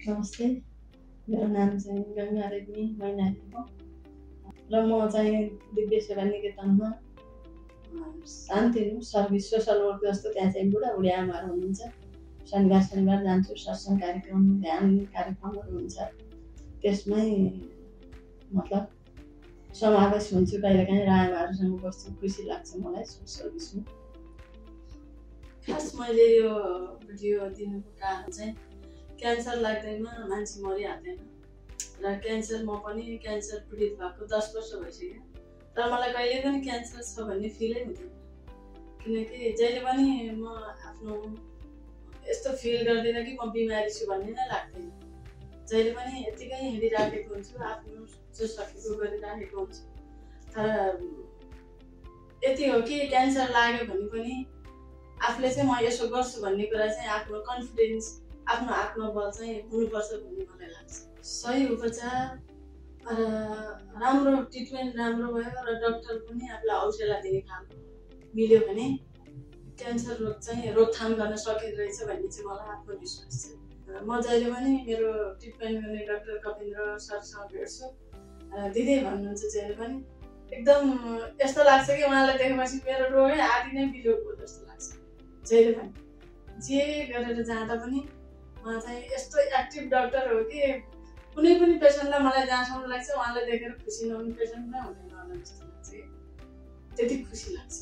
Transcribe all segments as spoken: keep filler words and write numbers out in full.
नमस्ते, मेरो नाम चाहिँ गंगा रेग्मी मैनाली हो र म चाहिँ दिव्य सेवा निकेतनमा शान्ति सर्भिस सोसल वर्क जस्तो त्यहाँ चाहिँ बुढाबुढी आमाहरू हुनुहुन्छ। शनिबार शनिबार जान्छु, सत्सङ्ग कार्यक्रम ध्यान कार्यक्रमहरू हुन्छ, त्यसमै मतलब समावेश हुन्छु। कहिलेकाहीँ र आमाहरूसँग बस्छु, खुसी लाग्छ मलाई सर्भिसमा। खास मैले यो भिडियो दिनुको कारण चाहिँ क्यान्सर लाग्दैमा मान्छे मरिहाल्दैन र क्यान्सर म पनि क्यान्सर पीडित भएको दस वर्ष भइसक्यो, तर मलाई कहिले पनि क्यान्सर छ भन्ने फिलै हुँदैन। किनकि जहिले पनि म आफ्नो यस्तो फिल गर्दिनँ कि म बिमारी छु भन्ने नै लाग्दैन। जहिले पनि यतिकै हिँडिराखेको हुन्छु, आफ्नो जो सकेको गरिराखेको हुन्छु। तर यति हो कि क्यान्सर लाग्यो भने पनि आफूले चाहिँ म यसो गर्छु भन्ने कुरा चाहिँ आफ्नो कन्फिडेन्स, आफ्नो आत्मबल चाहिँ हुनुपर्छ भन्ने मलाई लाग्छ। सही उपचार र राम्रो ट्रिटमेन्ट राम्रो भयो र डक्टर पनि आफूलाई हौसला दिने खालको मिल्यो भने क्यान्सर रोग चाहिँ रोकथाम गर्न सकिँदो रहेछ भन्ने चाहिँ मलाई आत्मविश्वास छ। म जहिले पनि मेरो ट्रिटमेन्ट गर्ने डाक्टर कपेन्द्र सरसँग भेट्छु, दिदी भन्नुहुन्छ जहिले पनि। एकदम यस्तो लाग्छ कि उहाँलाई देखेपछि मेरो रोगै आदि नै बिलोको जस्तो लाग्छ। जहिले पनि जे गरेर जाँदा पनि उहाँ चाहिँ यस्तो एक्टिभ डाक्टर हो कि कुनै पनि पेसेन्टलाई मलाई जहाँसम्म लाग्छ उहाँलाई देखेर खुसी नहुने पेसेन्ट नै हुँदैन होला जस्तो लाग्छ। त्यति खुसी लाग्छ।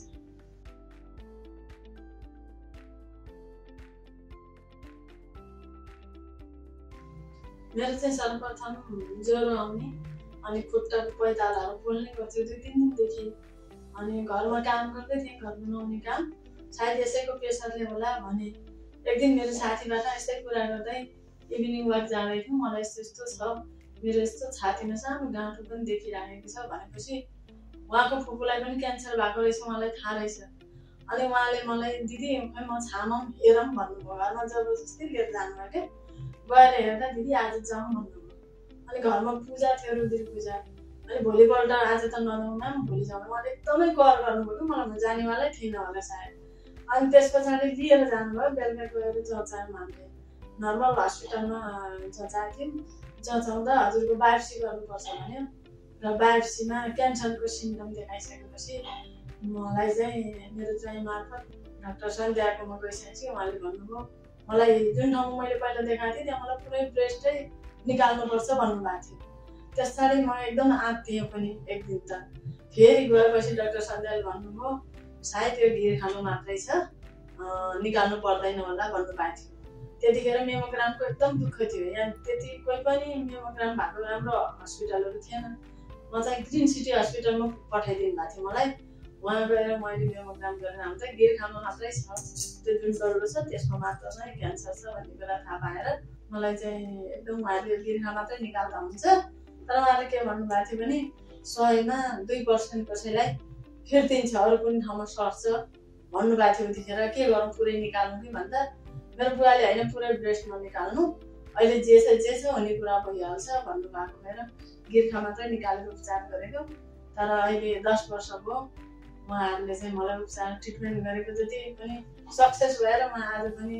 मेरो चाहिँ सर्वप्रथम ज्वरो आउने अनि खुट्टाको पैतालाहरू पोल्ने गर्थ्यो दुई तिन दिनदेखि। अनि घरमा काम गर्दै थिएँ, घरमा नहुने काम, सायद यसैको प्रेसरले होला भने एक दिन मेरो साथीबाट यस्तै कुरा गर्दै इभिनिङ वाक जाँदै थियौँ, मलाई यस्तो यस्तो छ, मेरो यस्तो छातीमा सानो गाँठो पनि देखिराखेको छ भनेपछि उहाँको फुपूलाई पनि क्यान्सर भएको रहेछ मलाई थाहा रहेछ। अनि उहाँले मलाई दिदी खै म छामौँ हेरौँ भन्नुभयो। घरमा जबरजस्ती लिएर जानुभयो क्या। गएर हेर्दा दिदी आज जाउँ भन्नुभयो। अनि घरमा पूजा थियो, रुद्र पूजा। अनि भोलिपल्ट आज त नजाउँ म्याम, भोलि जाउँ। उहाँले एकदमै कर गर्नुभयो कि मलाई म जानेवालै थिइनँ होला सायद। अनि त्यस पछाडि लिएर जानुभयो। बेलुका गएर जचायौँ हामीले, नर्मल हस्पिटलमा जचाएको थियौँ। जचाउँदा हजुरको बायोप्सी गर्नुपर्छ भन्यो र बायोप्सीमा क्यान्सरको सिम्टम देखाइसकेपछि मलाई चाहिँ मेरो ज्वाइँ मार्फत डाक्टर सन्ध्याकोमा गइसकेपछि उहाँले भन्नुभयो मलाई जुन ठाउँमा मैले पहिला देखाएको थिएँ त्यहाँ मलाई पुरै ब्रेस्टै निकाल्नुपर्छ भन्नुभएको थियो। त्यस पछाडि म एकदम आत्तिएँ पनि एक दिन त। फेरि गएपछि डाक्टर सन्ध्याले भन्नुभयो सायद यो घिर खानु मात्रै छ, निकाल्नु पर्दैन होला भन्नुभएको थियो। त्यतिखेर मेमोग्रामको एकदम दुःख थियो। यहाँ त्यति कोही पनि मेमोग्राम भएको राम्रो हस्पिटलहरू थिएन। म चाहिँ ग्रिन सिटी हस्पिटलमा पठाइदिनु भएको थियो मलाई। वहाँ गएर मैले मेमोग्राम गरेर आउँदा घिर खानु मात्रै छ, त्यो जुन डल्लो छ त्यसमा मात्र चाहिँ क्यान्सर छ भन्ने कुरा थाहा पाएर मलाई चाहिँ एकदम उहाँले घिर खानु मात्रै निकाल्दा हुन्छ, तर उहाँले के भन्नुभएको थियो भने सयमा दुई पर्सेन्ट कसैलाई फिर्तिन्छ, अरू कुनै ठाउँमा सर्छ भन्नुभएको थियो। उतिखेर के गरौँ पुरै निकाल्नु कि भन्दा मेरो बुवाले होइन पुरै ब्रेस्ट ननिकाल्नु, अहिले जे छ जे छ हुने कुरा भइहाल्छ भन्नुभएको भएर गिर्खा मात्रै निकालेर उपचार गरेको। तर अहिले दस वर्ष भयो उहाँहरूले चाहिँ मलाई उपचार ट्रिटमेन्ट गरेको जति पनि सक्सेस भएर म आज पनि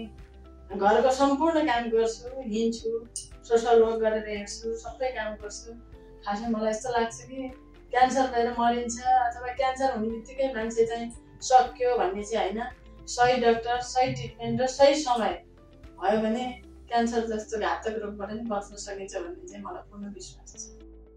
घरको सम्पूर्ण काम गर्छु, हिँड्छु, सोसल वर्क गरेर हिँड्छु, सबै काम गर्छु। खासै मलाई यस्तो लाग्छ कि क्यान्सर भएर मरिन्छ अथवा क्यान्सर हुने बित्तिकै मान्छे चाहिँ सक्यो भन्ने चाहिँ होइन। सही डाक्टर, सही ट्रिटमेन्ट र सही समय भयो भने क्यान्सर जस्तो घातक रोगबाट पनि बच्न सकिन्छ भन्ने चाहिँ मलाई पूर्ण विश्वास छ।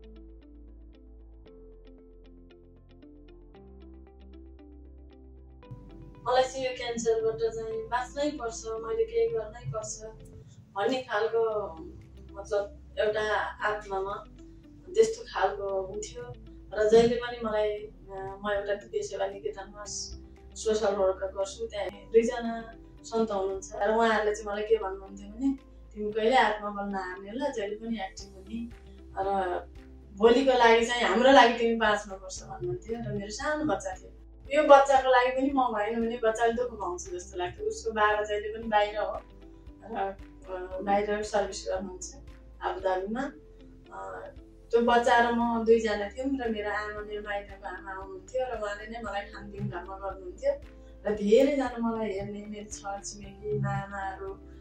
मलाई चाहिँ यो क्यान्सरबाट चाहिँ बाँच्नै पर्छ, मैले केही गर्नै पर्छ भन्ने खालको मतलब एउटा आत्मामा त्यस्तो खालको हुन्थ्यो। र जहिले पनि मलाई म एउटा दिव्य सेवा निकेतनमा सोसल वर्क गर्छु, त्यहाँ दुईजना सन्त हुनुहुन्छ र उहाँहरूले चाहिँ मलाई के भन्नुहुन्थ्यो भने तिमी कहिले आत्मबल नहार्ने ल, जहिले पनि एक्टिभ हुने र भोलिको लागि चाहिँ हाम्रो लागि तिमी बाँच्नुपर्छ भन्नुहुन्थ्यो। र मेरो सानो बच्चा थियो, यो बच्चाको लागि पनि म भएन भने बच्चाले दुःख पाउँछ जस्तो लाग्थ्यो। उसको बाबा जहिले पनि बाहिर हो र बाहिर सर्भिस गर्नुहुन्छ आबुधाबीमा। त्यो बच्चा र म दुईजना थियौँ र मेरो आमा, मेरो माइतको आमा आउनुहुन्थ्यो र उहाँले नै मलाई खानपिन घरमा गर्नुहुन्थ्यो र धेरैजना मलाई हेर्ने मेरो छर छिमेकी मामाहरू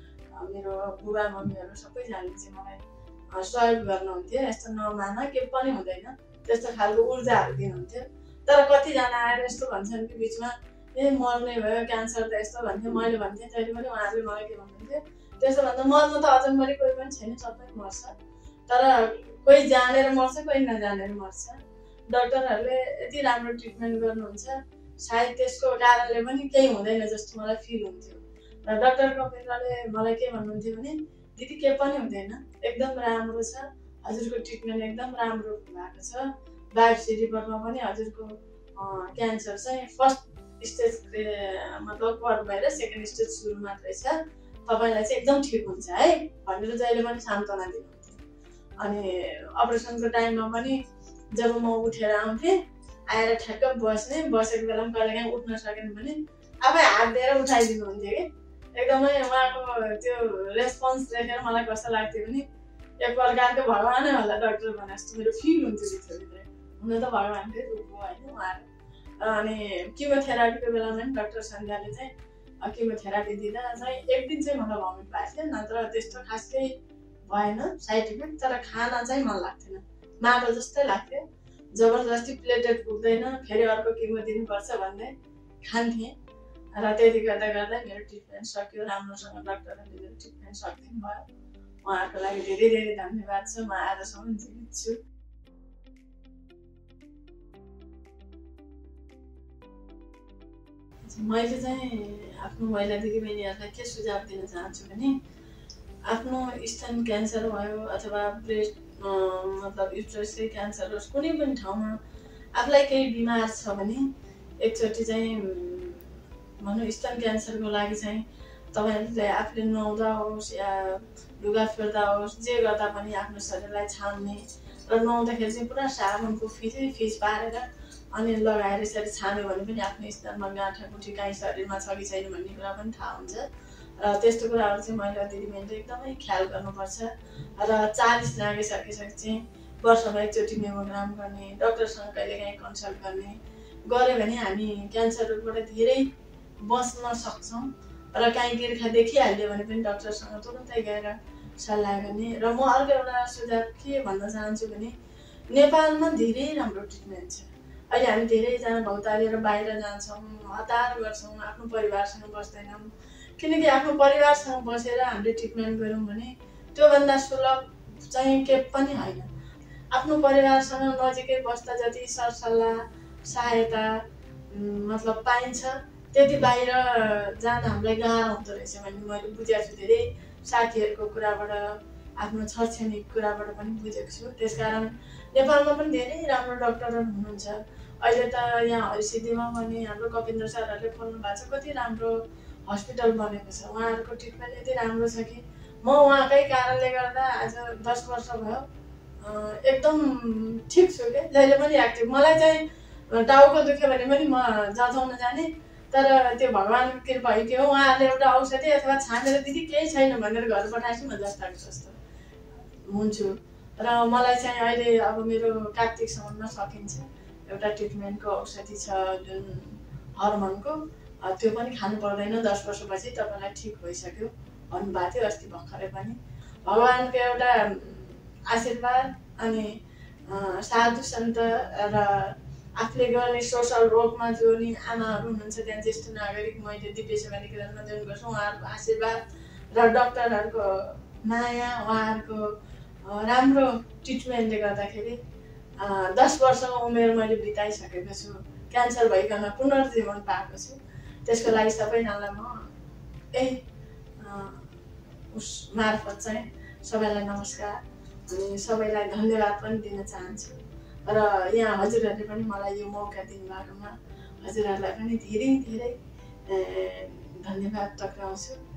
मेरो बुबा मम्मीहरू सबैजनाले चाहिँ मलाई सहयोग गर्नुहुन्थ्यो। यस्तो नमान के पनि हुँदैन त्यस्तो खालको ऊर्जाहरू दिनुहुन्थ्यो। तर कतिजना आएर यस्तो भन्छन् कि बिचमा ए मर्ने भयो क्यान्सर त यस्तो भन्थ्यो। मैले भन्थेँ जहिले पनि उहाँहरूले मलाई के भन्नुहुन्थ्यो त्यसो भन्दा मर्नु त अजम्बरी कोही पनि छैन, सबै मर्छ, तर कोही जानेर मर्छ कोही नजानेर मर्छ। डक्टरहरूले यति राम्रो ट्रिटमेन्ट गर्नुहुन्छ सायद त्यसको कारणले पनि केही हुँदैन जस्तो मलाई फिल हुन्थ्यो। र डाक्टर कपेन्द्रले मलाई के भन्नुहुन्थ्यो भने दिदी के पनि हुँदैन, एकदम राम्रो छ, हजुरको ट्रिटमेन्ट एकदम राम्रो भएको छ, बायोप्सी रिपोर्टमा पनि हजुरको क्यान्सर चाहिँ फर्स्ट स्टेज मतलब क्वार भएर सेकेन्ड स्टेज सुरु मात्रै छ, तपाईँलाई चाहिँ एकदम ठिक हुन्छ है भनेर जहिले पनि सान्त्वना दिनुहुन्थ्यो। अनि अपरेसनको टाइममा पनि जब म उठेर आउँथेँ आएर ठ्याक्क बस्ने, बसेको बेलामा कहिलेकाहीँ उठ्न सकेन भने आफै हात दिएर उठाइदिनुहुन्थ्यो कि एकदमै उहाँको त्यो रेस्पोन्स देखेर मलाई कस्तो लाग्थ्यो भने एक प्रकारको भगवानै होला डक्टर भने जस्तो मेरो फिल हुन्थ्यो भित्रभित्रै। हुन त भगवानकै रूप हो होइन उहाँहरू। अनि किमोथेरापीको बेलामा पनि डाक्टर सन्ध्याले चाहिँ किमोथेरापी दिँदा चाहिँ एक दिन चाहिँ मलाई भमिट भएको थियो, नत्र त्यस्तो खास केही भएन साइड इफेक्ट, तर खाना चाहिँ मन लाग्थेन, माटो जस्तै लाग्थ्यो, जबरजस्ती प्लेटेट पुग्दैन फेरि अर्को किमो दिनुपर्छ भन्दै खान्थेँ। र त्यति गर्दा गर्दा मेरो ट्रिटमेन्ट सक्यो, राम्रोसँग डक्टरहरूले मेरो ट्रिटमेन्ट सकिदिनु भयो। उहाँहरूको लागि धेरै धेरै धन्यवाद छ, म आजसम्म जीवित छु। मैले चाहिँ आफ्नो महिला दिदीबहिनीहरूलाई के सुझाव दिन चाहन्छु भने आफ्नो स्तन क्यान्सर भयो अथवा ब्रेस्ट मतलब युट्रसकै क्यान्सर होस्, कुनै पनि ठाउँमा आफूलाई केही बिमार छ भने एकचोटि चाहिँ भनौँ स्तन क्यान्सरको लागि चाहिँ तपाईँहरूले आफूले नुहाउँदा होस् या लुगा फेर्दा होस् जे गर्दा पनि आफ्नो शरीरलाई छान्ने र नुहाउँदाखेरि चाहिँ पुरा साबुनको फिजै फिज पारेर अनि लगाएर यसरी छान्यो भने पनि आफ्नो स्तनमा गाँठाको ठिकाइ शरीरमा छ कि छैन भन्ने कुरा पनि थाहा हुन्छ। र त्यस्तो कुराहरू चाहिँ महिला दिदीबहिनीले एकदमै ख्याल गर्नुपर्छ। र चालिस नागिसकेपछि चाहिँ वर्षमा एकचोटि मेमोग्राम गर्ने, डक्टरसँग कहिलेकाहीँ कन्सल्ट गर्ने गऱ्यो भने हामी क्यान्सरबाट धेरै बच्न सक्छौँ। र काहीँ गिर्खा देखिहाल्यो भने पनि डक्टरसँग तुरुन्तै गएर सल्लाह गर्ने। र म अर्को एउटा सुझाव के भन्न चाहन्छु भने नेपालमा धेरै राम्रो ट्रिटमेन्ट छ। अहिले हामी धेरैजना भौतारिएर बाहिर जान्छौँ, हतार गर्छौँ, आफ्नो परिवारसँग बस्दैनौँ, किनकि आफ्नो परिवारसँग बसेर हामीले ट्रिटमेन्ट गऱ्यौँ भने त्योभन्दा सुलभ चाहिँ के पनि होइन। आफ्नो परिवारसँग नजिकै बस्दा जति सरसल्लाह सहायता मतलब पाइन्छ त्यति बाहिर जान हामीलाई गाह्रो हुँदो रहेछ भन्ने मैले बुझेको छु। धेरै साथीहरूको कुराबाट आफ्नो छरछिमेकीको कुराबाट पनि बुझेको छु। त्यसकारण नेपालमा पनि धेरै राम्रो डक्टरहरू हुनुहुन्छ। अहिले त यहाँ हरिसिद्धीमा पनि हाम्रो कपेन्द्र सरहरूले खोल्नु भएको छ, कति राम्रो हस्पिटल बनेको छ, उहाँहरूको ट्रिटमेन्ट यति राम्रो छ कि म उहाँकै कारणले गर्दा आज दस वर्ष भयो एकदम ठिक छु क्या, जहिले पनि एक्टिभ। मलाई चाहिँ टाउको दुख्यो भने पनि म जचाउन जाने, तर त्यो भगवानको कृपा हो कि हो उहाँहरूले एउटा औषधि अथवा छानेर दिदी केही छैन भनेर घर पठाएपछि म जस्ताको जस्तो हुन्छु। र मलाई चाहिँ अहिले अब मेरो कार्तिकसम्ममा सकिन्छ एउटा ट्रिटमेन्टको औषधि छ जुन हर्मोनको, त्यो पनि खानु पर्दैन, दस वर्षपछि तपाईँलाई ठिक भइसक्यो भन्नुभएको थियो अस्ति भर्खरै पनि। भगवानको एउटा आशीर्वाद अनि साधु सन्त र आफूले गर्ने सोसल रोगमा जो नि आमाहरू हुनुहुन्छ त्यहाँ ज्येष्ठ नागरिक मैले दिव्य सेवा निकेतनमा जोइन गर्छु, उहाँहरूको आशीर्वाद र डक्टरहरूको माया, उहाँहरूको राम्रो ट्रिटमेन्टले गर्दाखेरि दस वर्षको उमेर मैले बिताइसकेको छु, क्यान्सर भइकन पुनर्जीवन पाएको छु। त्यसको लागि सबैजनालाई म यही उस मार्फत चाहिँ सबैलाई नमस्कार अनि सबैलाई धन्यवाद पनि दिन चाहन्छु। र यहाँ हजुरहरूले पनि मलाई यो मौका दिनुभएकोमा हजुरहरूलाई पनि धेरै धेरै धन्यवाद टक्राउँछु।